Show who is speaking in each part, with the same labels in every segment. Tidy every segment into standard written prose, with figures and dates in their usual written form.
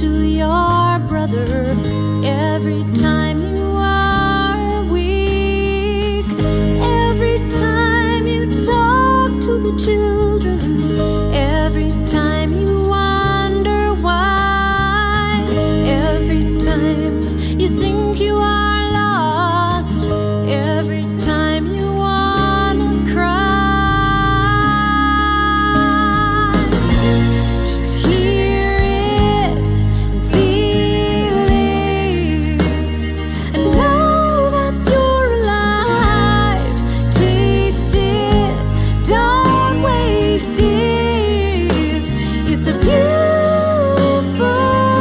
Speaker 1: to your brother every time you are weak, every time you talk to the children, every time you wonder why, every time you think you are lost, every time you wanna cry. Just hear it and feel it, and know that you're alive. Taste it, don't waste it. It's a beautiful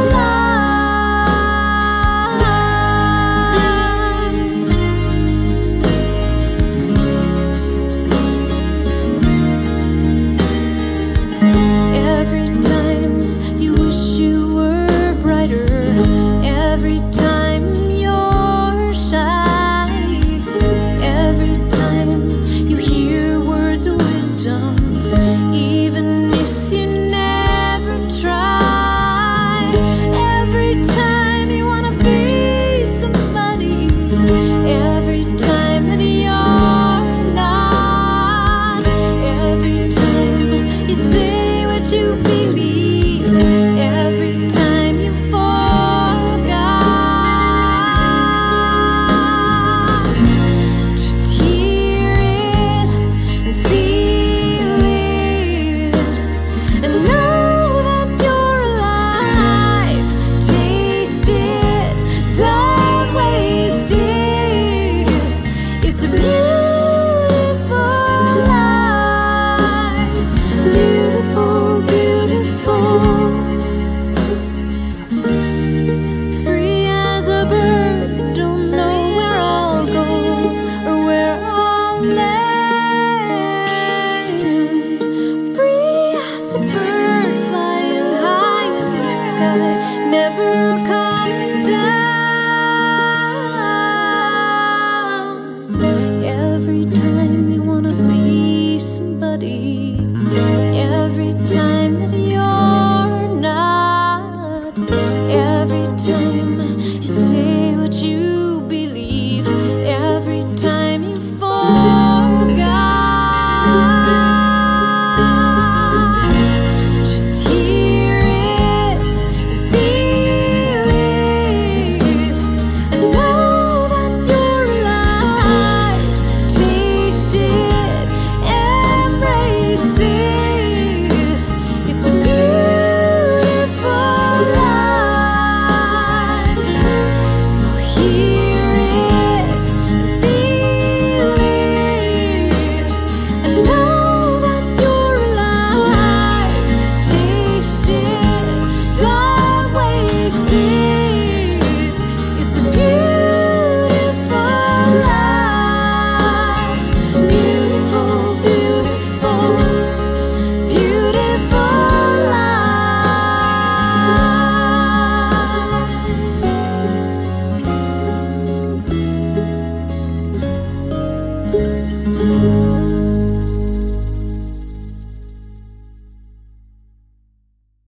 Speaker 1: Every time you wish you were brighter, every time you're shy, every time you hear words of wisdom, even if you never try, every time you wanna be somebody, every time that you're not, every time you say what you believe, every time you forgot. Just hear it and feel it, and know that you're alive. Taste it, don't waste it. It's a beautiful life, beautiful, beautiful. Free as a bird, don't know where I'll go or where I'll land. Free as a bird flying high in the sky, never